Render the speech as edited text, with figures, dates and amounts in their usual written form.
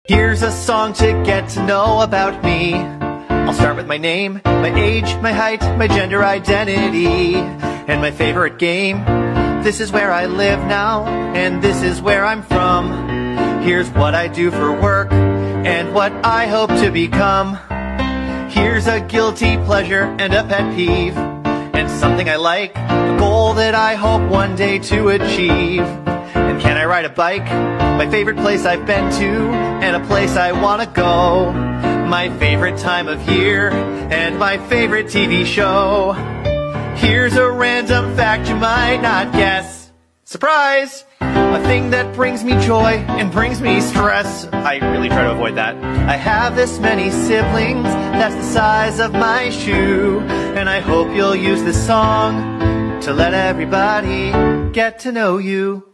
Here's a song to get to know about me. I'll start with my name, my age, my height, my gender identity, and my favorite game. This is where I live now, and this is where I'm from. Here's what I do for work, and what I hope to become. Here's a guilty pleasure and a pet peeve, and something I like, a goal that I hope one day to achieve. And can I ride a bike? My favorite place I've been to, and a place I wanna go. My favorite time of year, and my favorite TV show. Here's a random fact you might not guess. Surprise! A thing that brings me joy and brings me stress. I really try to avoid that. I have this many siblings, that's the size of my shoe. And I hope you'll use this song to let everybody get to know you.